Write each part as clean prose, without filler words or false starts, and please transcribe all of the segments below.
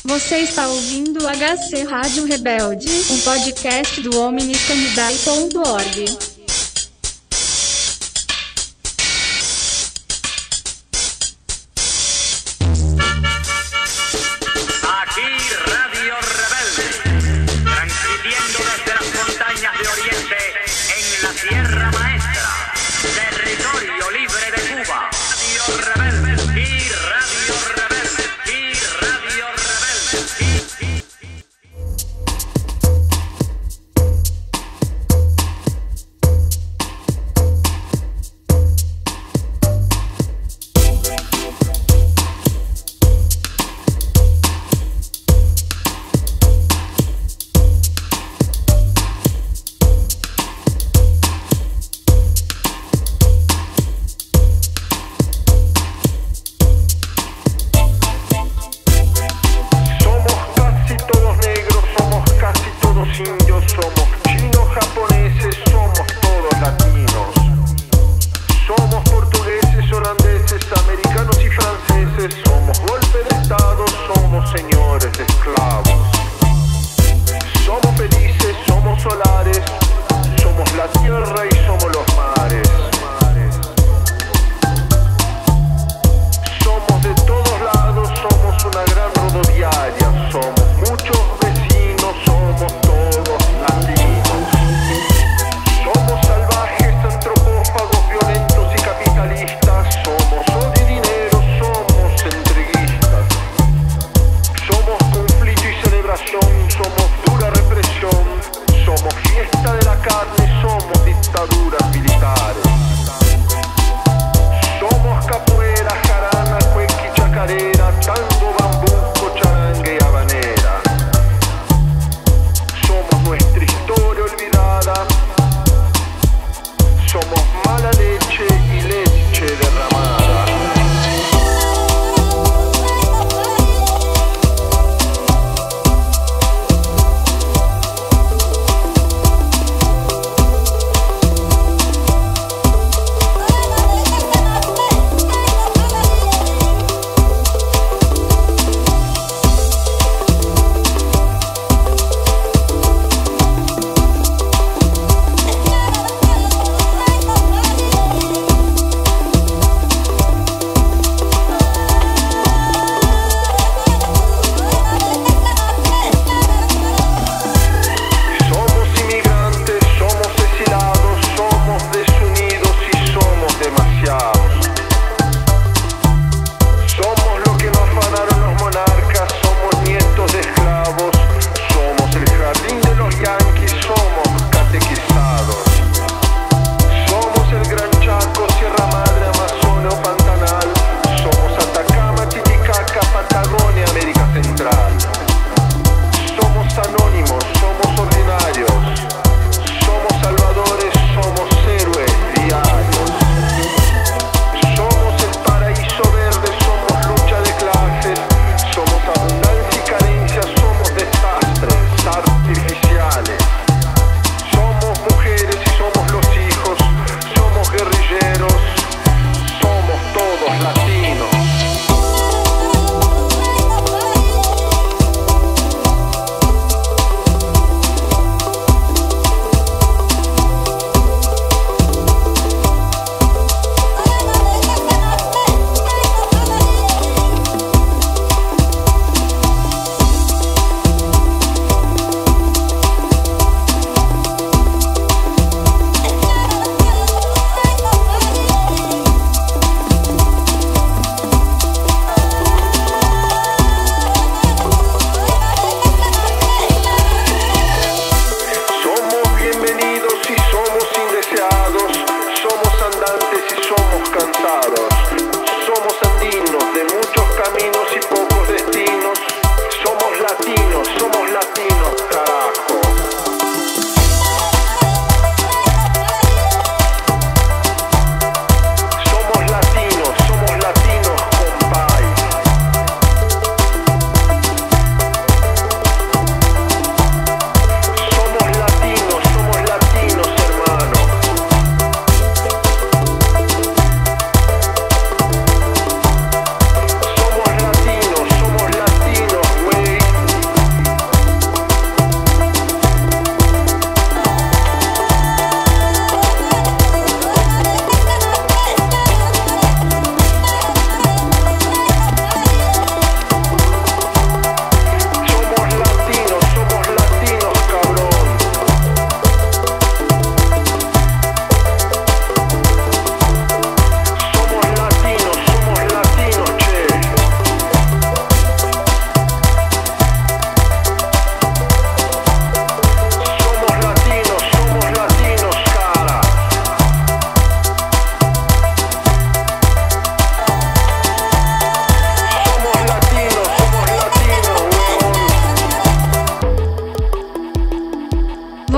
Você está ouvindo o HC Rádio Rebelde, um podcast do omniscanidai.org. Aquí Radio Rebelde, transmitiendo desde las montañas de Oriente en la Sierra Maestra, territorio libre de Cuba. Radio Rebelde y Radio Rebelde y Radio Rebelde y...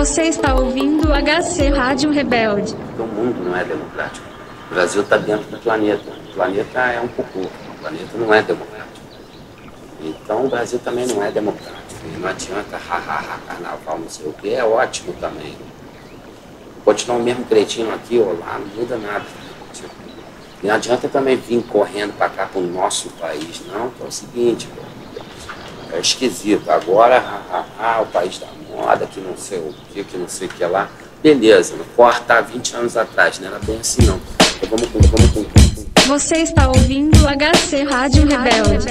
Você está ouvindo o HC Rádio Rebelde. O mundo não é democrático. O Brasil está dentro do planeta. O planeta é um cocô. O planeta não é democrático. Então o Brasil também não é democrático. E não adianta, carnaval, não sei o que, é ótimo também. Continuar o mesmo cretino aqui ou lá, não muda nada. E não adianta também vir correndo para cá, para o nosso país, não, que é o seguinte, é esquisito. Agora, o país da moda, que não sei o que não sei o que lá. Beleza, corta há 20 anos atrás, não era bem assim não. Então, vamos. Você está ouvindo o HC Rádio Rebelde.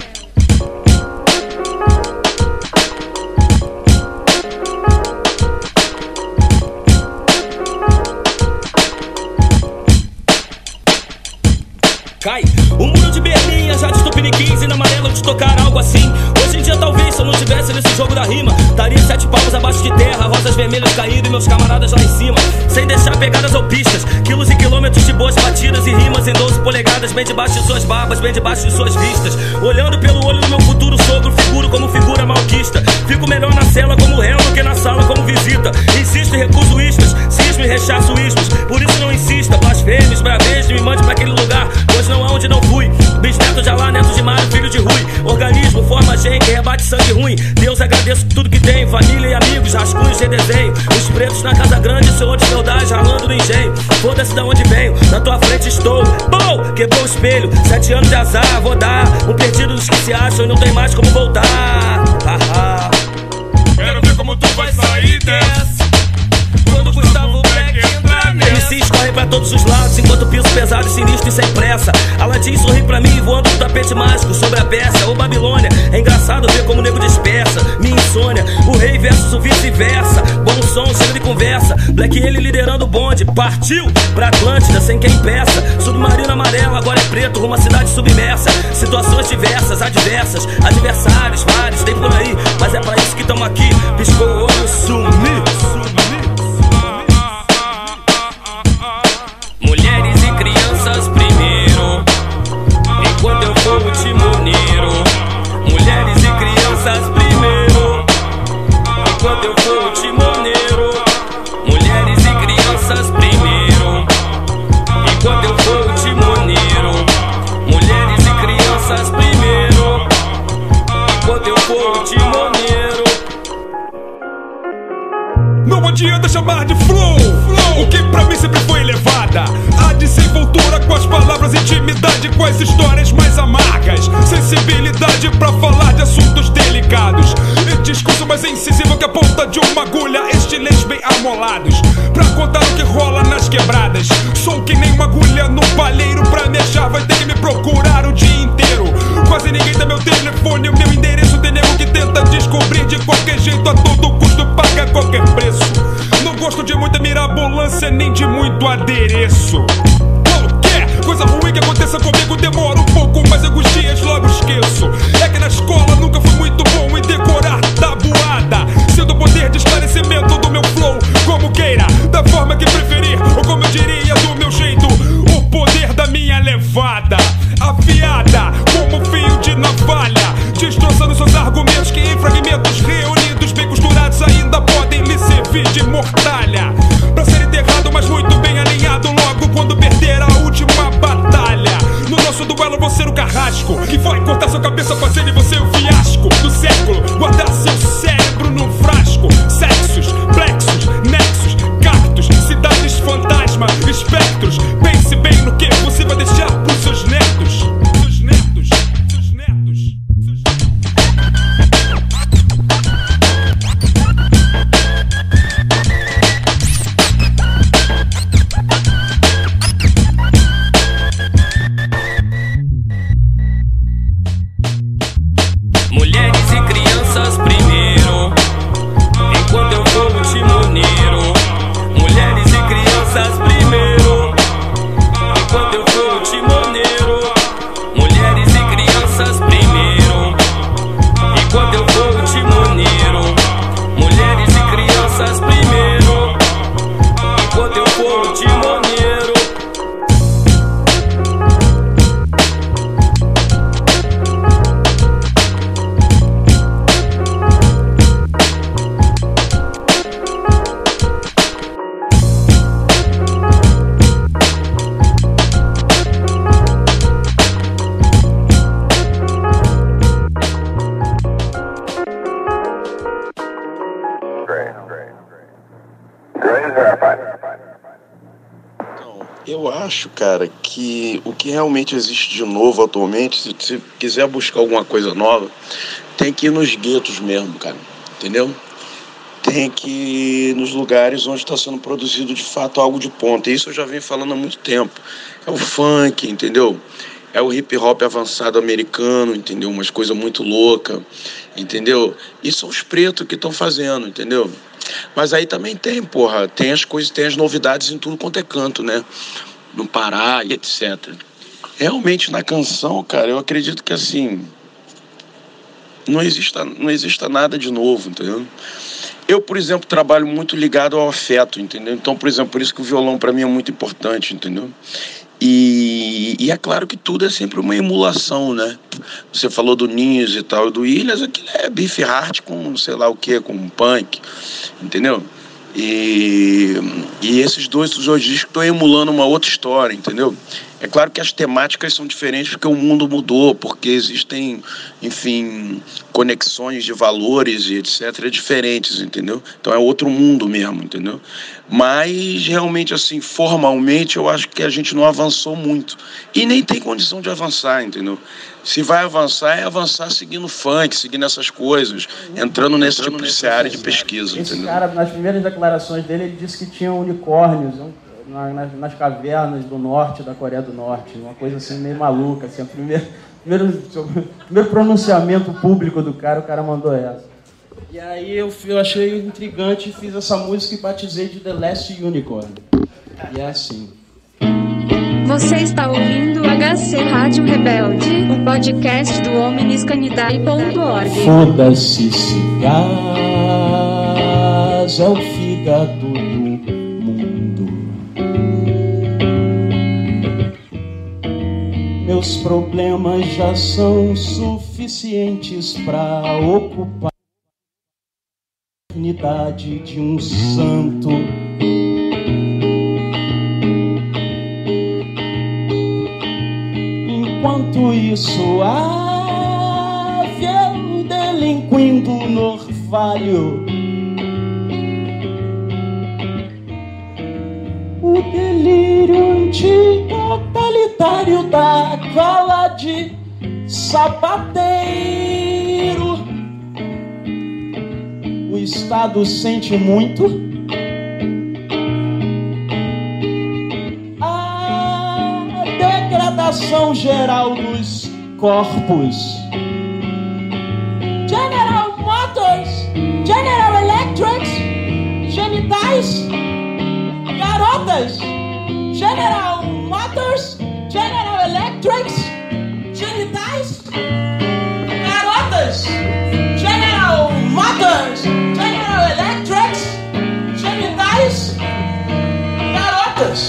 Cai o muro de Berlim, a Jade Tupiniquins e na amarela de tocar algo assim. Hoje em dia talvez, se eu não tivesse nesse jogo da rima, estaria 7 palmos abaixo de terra, rosas vermelhas caídas e meus camaradas lá em cima, sem deixar pegadas ou pistas, quilos e quilômetros de boas batidas e rimas em 12 polegadas, bem debaixo de suas barbas, bem debaixo de suas vistas. Olhando pelo olho do meu futuro sogro, figuro como figura malquista. Fico melhor na cela como réu do que na sala como visita. Insisto e recuso istas, cismo e rechaço ismos. Por isso não insista, blasfêmios, bravejo, me mande pra aquele lugar, pois não há onde não fui. Bisneto de Alá, neto de Mário, filho de Rui. Organismo, forma gen, que rebate sangue ruim. Deus, agradeço tudo que tem, família e amigos, rascunhos de desenho. Os pretos na casa grande, senhor de feudais, ralando no engenho. Foda-se da onde venho, na tua frente estou. Bom, quebrou o espelho, 7 anos de azar, vou dar um perdido dos que se acham e não tem mais como voltar. Quero ver como tu vai sair dessa. Quando Gustavo Black entrar nessa. MCs correm pra todos os lados, enquanto o piso pesado e sinistro e sem pressa. Aladdin sorri pra mim, voando do tapete mágico sobre a peça. Ô Babilônia, é engraçado ver como o nego dispersa minha insônia, o rei versus o vice-versa. Bom som, chega de conversa. Black ele liderando o bonde, partiu pra Atlântida sem quem peça. Submarino amarelo, agora é preto, rumo à cidade submersa. Situações diversas, adversas, adversários vários, tem por aí, mas é pra isso que tamo aqui. Piscou o olho, sumiu. Mulheres e crianças primeiro, enquanto eu for o timoneiro. Mulheres e crianças primeiro, enquanto eu for o timoneiro. Mulheres e crianças primeiro, enquanto eu for o timoneiro. Mulheres e crianças primeiro, enquanto eu for o timoneiro. Não adianta chamar de flow, o que pra mim sempre foi elevada. A desenvoltura com as palavras, intimidade com as histórias mais amargas. Sensibilidade pra falar de assuntos delicados. E discurso mais incisivo que a ponta de uma agulha. Estilês bem amolados pra contar o que rola nas quebradas. Sou que nem uma agulha no palheiro. Pra me achar vai ter que me procurar o dia inteiro. Quase ninguém dá meu telefone, o meu endereço. Tem nego que tenta descobrir de qualquer jeito, a todo custo paga qualquer preço. Não gosto de muita mirabolância, nem de muito adereço. Qualquer coisa ruim que aconteça comigo demora um pouco, mas alguns dias logo esqueço. É que na escola nunca fui muito bom em decorar tabuada. Sendo o poder de esclarecimento do meu flow, como queira, da forma que preferir, ou como eu diria, do meu jeito. O poder da minha levada, afiada como fio de navalha, destroçando seus argumentos que em fragmentos reunidos, bem costurados, ainda podem lhe servir de mortalha. Pra ser enterrado, mas muito bem alinhado logo quando perder a última batalha. No nosso duelo vou ser o carrasco que vai cortar sua cabeça, fazendo em você o fiasco do século. Guardar seu cérebro num frasco. Sexos, plexos, nexos, cactos, cidades fantasma, espectros. Pense bem no que você vai deixar pros seus netos. Seus netos, seus netos, seus netos. Mulheres e crianças primeiro, enquanto eu for o timoneiro. Mulheres e crianças primeiro, enquanto eu for o timoneiro. Eu acho, cara, que o que realmente existe de novo atualmente, se você quiser buscar alguma coisa nova, tem que ir nos guetos mesmo, cara, entendeu? Tem que ir nos lugares onde está sendo produzido de fato algo de ponta. Isso eu já venho falando há muito tempo. É o funk, entendeu? É o hip hop avançado americano, entendeu? Umas coisas muito loucas, entendeu? E são os pretos que estão fazendo, entendeu? Mas aí também tem, porra, tem as coisas, tem as novidades em tudo quanto é canto, né? No Pará e etc. Realmente na canção, cara, eu acredito que assim, não exista nada de novo, entendeu? Eu, por exemplo, trabalho muito ligado ao afeto, entendeu? Então, por exemplo, por isso que o violão para mim é muito importante, entendeu? E é claro que tudo é sempre uma emulação, né? Você falou do Ninhos e tal, do Ilhas, aquilo é Beef Heart com sei lá o que, com punk, entendeu? E esses dois hoje discos estão emulando uma outra história, entendeu? É claro que as temáticas são diferentes porque o mundo mudou, porque existem, enfim, conexões de valores e etc. diferentes, entendeu? Então é outro mundo mesmo, entendeu? Mas realmente, assim, formalmente, eu acho que a gente não avançou muito. E nem tem condição de avançar, entendeu? Se vai avançar, é avançar seguindo funk, seguindo essas coisas, entrando nesse tipo de área de pesquisa, Esse entendeu? cara, nas primeiras declarações dele, ele disse que tinha unicórnios nas cavernas do norte da Coreia do Norte, uma coisa assim meio maluca, assim, o primeiro pronunciamento público do cara, o cara mandou essa. E aí eu achei intrigante, fiz essa música e batizei de The Last Unicorn. E é assim. Você está ouvindo o HC Rádio Rebelde, o podcast do Omniscanidade.org. Foda-se, cigarros é o fígado do mundo. Meus problemas já são suficientes pra ocupar a eternidade de um santo. Enquanto isso, eu delinquindo no orvalho. O delírio antitotalitário da cola de sapateiro. O Estado sente muito. A degradação geral dos corpos. General Motors, General Electric, genitais, garotas, General Motors, General Electric, genitais, garotas, General Motors, General Electric, genitais, garotas.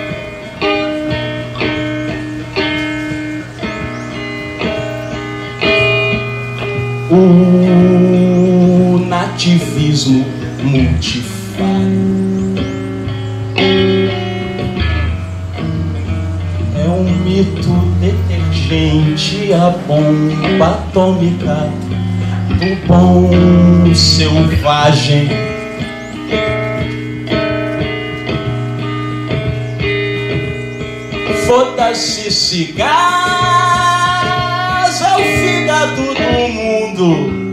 O nativismo multifário é um mito detergente, a bomba atômica do bom selvagem. Foda-se, cigarros é o fígado do mundo.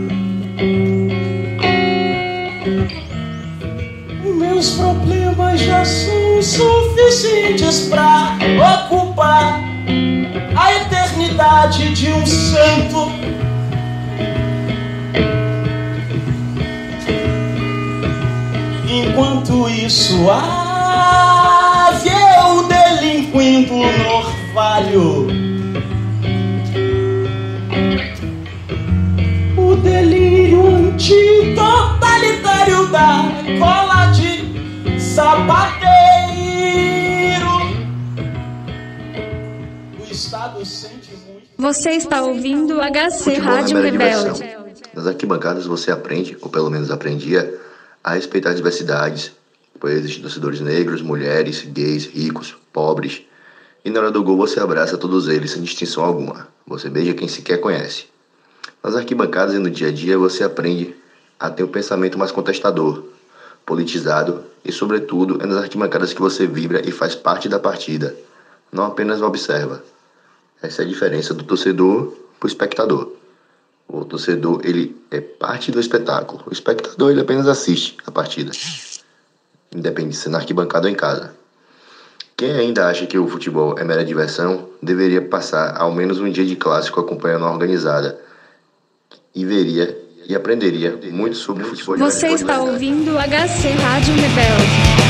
Meus problemas já são suficientes pra ocupar a eternidade de um santo. Enquanto isso, eu delinquindo no orvalho. O delírio antitotalitário da cola de sapateiro. O Estado sente muito. Você está ouvindo o HC Rádio Rebelde. Nas arquibancadas você aprende, ou pelo menos aprendia, a respeitar as diversidades, pois existem torcedores negros, mulheres, gays, ricos, pobres. E na hora do gol você abraça todos eles sem distinção alguma. Você beija quem sequer conhece. Nas arquibancadas e no dia a dia você aprende a ter um pensamento mais contestador, politizado E, sobretudo, é nas arquibancadas que você vibra e faz parte da partida, não apenas observa. Essa é a diferença do torcedor para o espectador. O torcedor, ele é parte do espetáculo. O espectador, ele apenas assiste a partida, independente se na arquibancada ou em casa. Quem ainda acha que o futebol é mera diversão, deveria passar ao menos um dia de clássico acompanhando a organizada e veria e aprenderia muito sobre futebol de verdade. Você está ouvindo o HC Rádio Rebelde.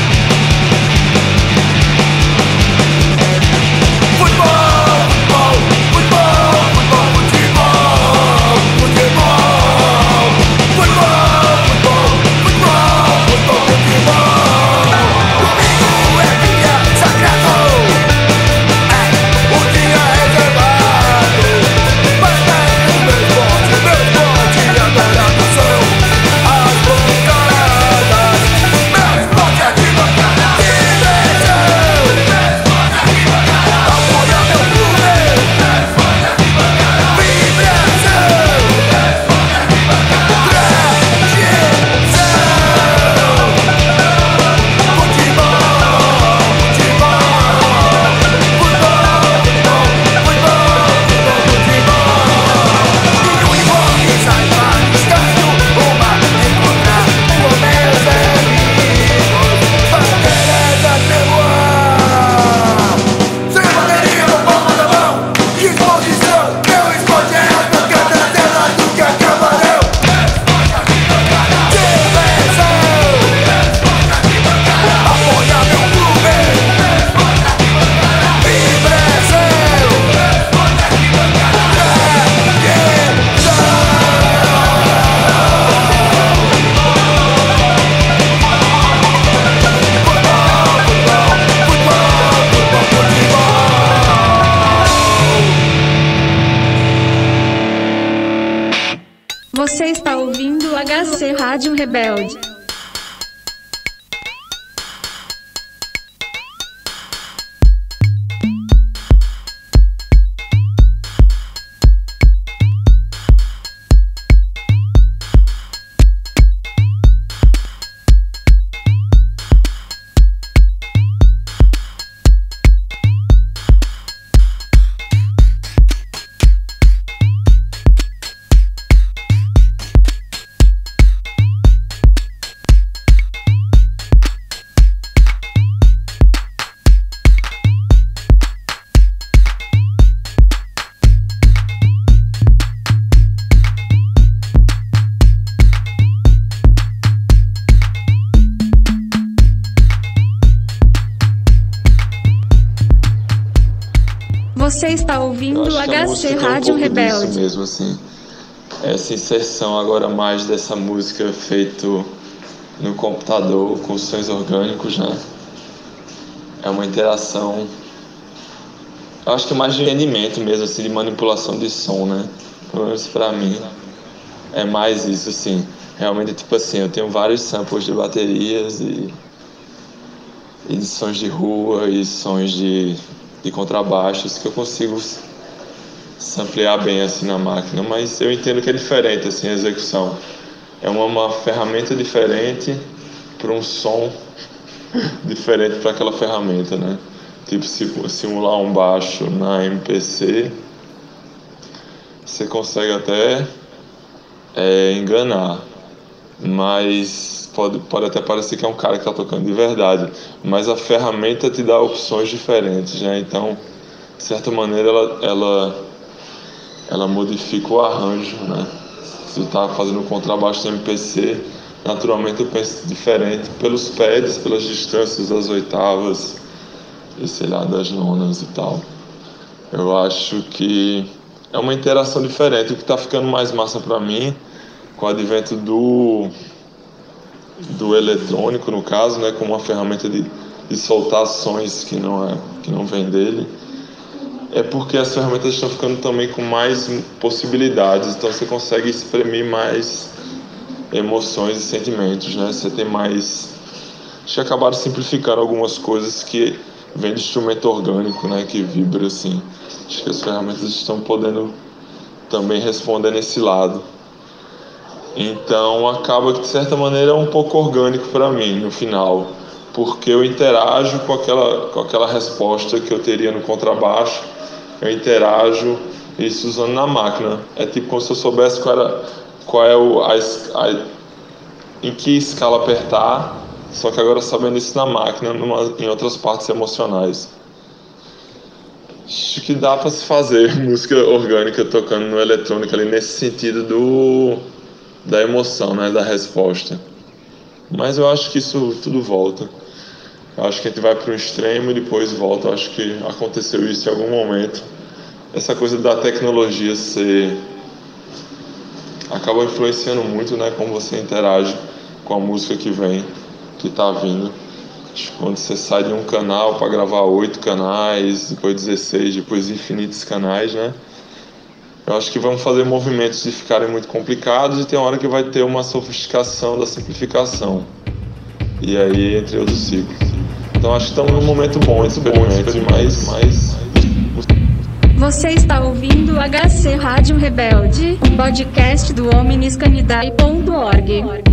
Você está ouvindo o HC Rádio Rebelde. Você está ouvindo o HC Rádio Rebelde. Isso mesmo, assim. Essa inserção agora mais dessa música feito no computador com sons orgânicos, né? É uma interação, eu acho que mais de entendimento mesmo, assim, de manipulação de som, né? Pelo menos pra mim é mais isso, assim. Realmente, tipo assim, eu tenho vários samples de baterias e de sons de rua e sons de contrabaixos que eu consigo samplear bem assim na máquina, mas eu entendo que é diferente assim a execução. É uma ferramenta diferente para um som diferente para aquela ferramenta, né? Tipo, simular um baixo na MPC, você consegue até enganar, mas pode até parecer que é um cara que está tocando de verdade, mas a ferramenta te dá opções diferentes, né? Então, de certa maneira, ela modifica o arranjo, né? Se tu está fazendo um contrabaixo no MPC, naturalmente eu penso diferente pelos pads, pelas distâncias das oitavas e sei lá, das nonas e tal. Eu acho que é uma interação diferente. O que está ficando mais massa para mim, com o advento do eletrônico, no caso, né, como uma ferramenta de soltar sons que não vem dele, é porque as ferramentas estão ficando também com mais possibilidades, então você consegue exprimir mais emoções e sentimentos, né? Você tem mais... Acho que acabaram simplificando algumas coisas que vem de instrumento orgânico, né, que vibra assim. Acho que as ferramentas estão podendo também responder nesse lado. Então acaba que de certa maneira é um pouco orgânico para mim no final. porque eu interajo com aquela resposta que eu teria no contrabaixo, eu interajo isso usando na máquina. É tipo como se eu soubesse em que escala apertar, só que agora sabendo isso na máquina, em outras partes emocionais. Acho que dá para se fazer música orgânica tocando no eletrônico ali nesse sentido da emoção, né, da resposta. Mas eu acho que isso tudo volta. Eu acho que a gente vai para um extremo e depois volta. Eu acho que aconteceu isso em algum momento. Essa coisa da tecnologia acaba influenciando muito, né, como você interage com a música que vem, que está vindo. Quando você sai de um canal para gravar 8 canais, depois 16, depois infinitos canais, né? Eu acho que vamos fazer movimentos de ficarem muito complicados e tem hora que vai ter uma sofisticação da simplificação. E aí, entre outros ciclos. Então acho que estamos num momento bom, experimento, mais... Você está ouvindo o HC Rádio Rebelde, um podcast do omniscanidae.org.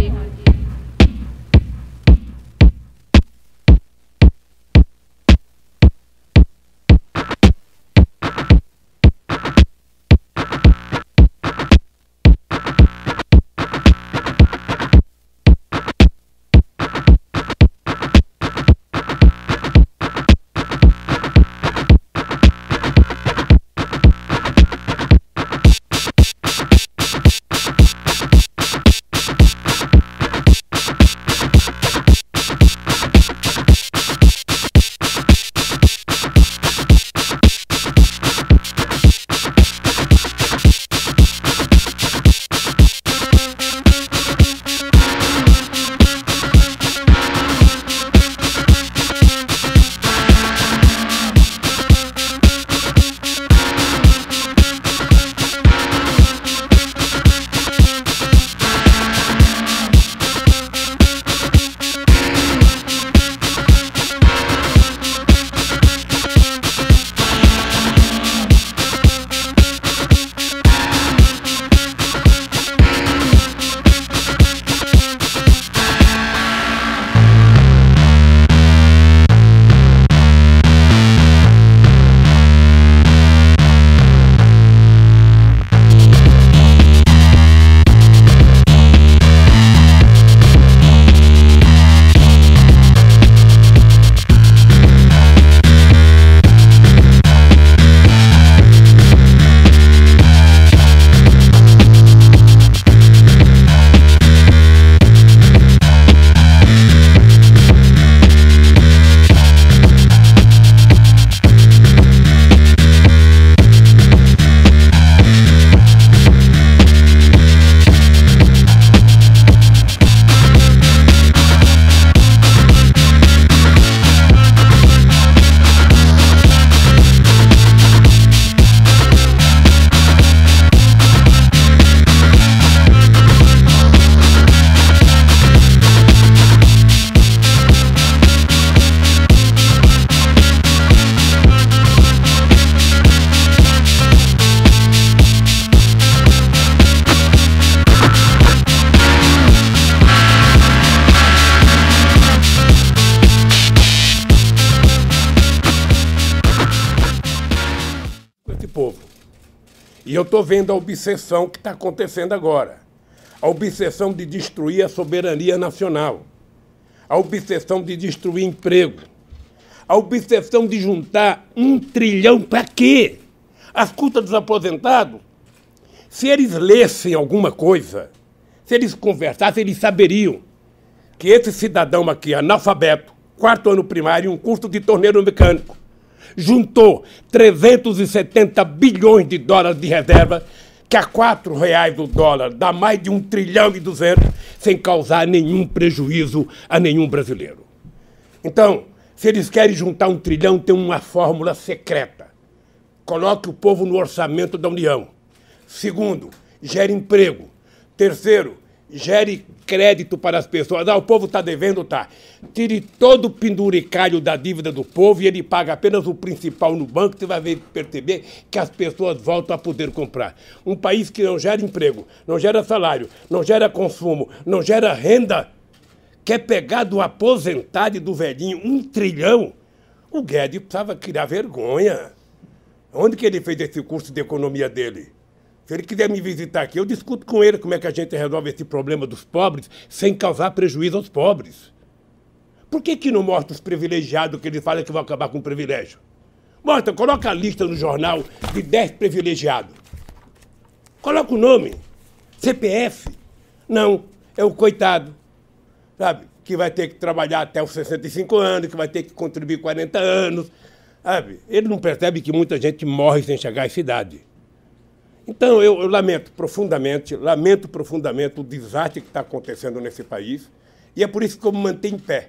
E eu estou vendo a obsessão que está acontecendo agora. A obsessão de destruir a soberania nacional. A obsessão de destruir emprego. A obsessão de juntar 1 trilhão para quê? Às custas dos aposentados? Se eles lessem alguma coisa, se eles conversassem, eles saberiam que esse cidadão aqui, analfabeto, 4º ano primário, um curso de torneiro mecânico, juntou 370 bilhões de dólares de reserva, que a R$4 o dólar dá mais de 1,2 trilhão, sem causar nenhum prejuízo a nenhum brasileiro. Então, se eles querem juntar 1 trilhão, tem uma fórmula secreta. Coloque o povo no orçamento da União. Segundo, gere emprego. Terceiro, gere crédito para as pessoas. O povo está devendo, tá. Tire todo o penduricalho da dívida do povo e ele paga apenas o principal no banco. Você vai perceber que as pessoas voltam a poder comprar. Um país que não gera emprego, não gera salário, não gera consumo, não gera renda, quer pegar do aposentado e do velhinho 1 trilhão, o Guedes precisava criar vergonha. Onde que ele fez esse curso de economia dele? Se ele quiser me visitar aqui, eu discuto com ele como é que a gente resolve esse problema dos pobres sem causar prejuízo aos pobres. Por que não mostra os privilegiados que ele fala que vão acabar com o privilégio? Mostra, coloca a lista no jornal de 10 privilegiados. Coloca o nome, CPF. Não, é o coitado, sabe? Que vai ter que trabalhar até os 65 anos, que vai ter que contribuir 40 anos, sabe? Ele não percebe que muita gente morre sem chegar à idade. Então, eu lamento profundamente o desastre que está acontecendo nesse país, e é por isso que eu me mantenho em pé.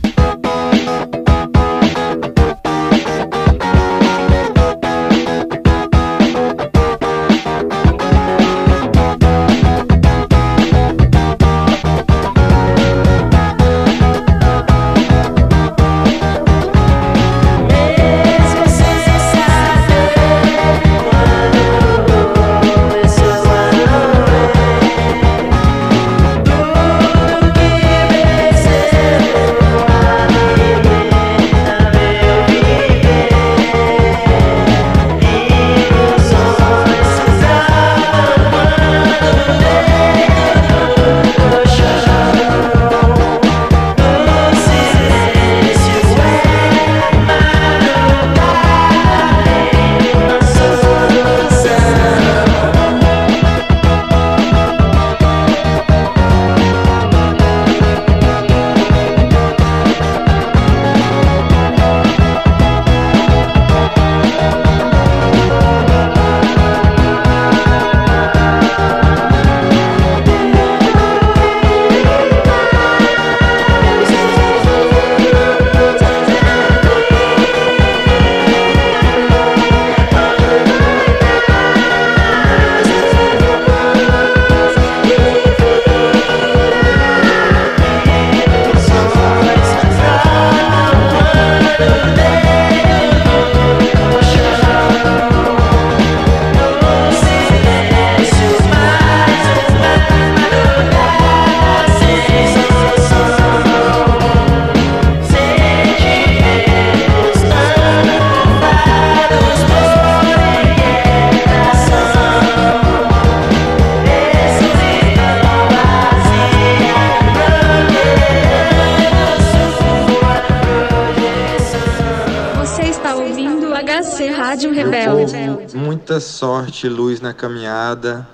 HC Rádio Rebelde. Muita sorte e luz na caminhada,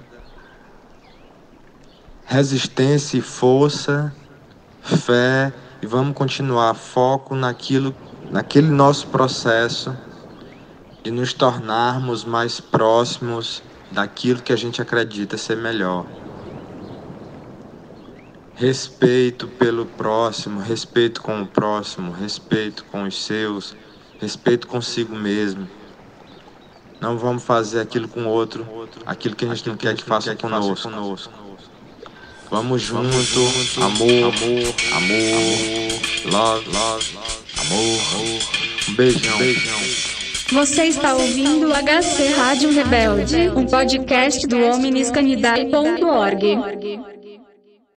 resistência e força, fé, e vamos continuar foco naquele nosso processo de nos tornarmos mais próximos daquilo que a gente acredita ser melhor. Respeito pelo próximo, respeito com o próximo, respeito com os seus, respeito consigo mesmo. Não vamos fazer aquilo com o outro, aquilo que a gente não quer que faça conosco. Vamos junto, amor, love, amor. Um beijão. Você está ouvindo o HC Rádio Rebelde, um podcast do Omniscanidade.org.